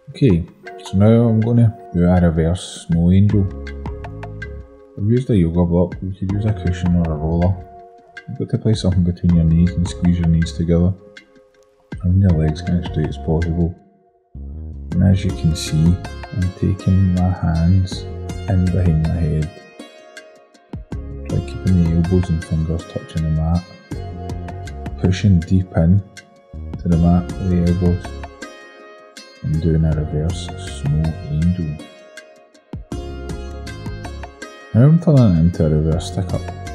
Okay, so now I'm going to do a reverse snow angel. I've used a yoga block, you could use a cushion or a roller. You've got to place something between your knees and squeeze your knees together. And your legs get as straight as possible. And as you can see, I'm taking my hands in behind my head. Try keeping the elbows and fingers touching the mat. Pushing deep in to the mat with the elbows. And doing a reverse snow angel. Now I'm turning it into a reverse stick up.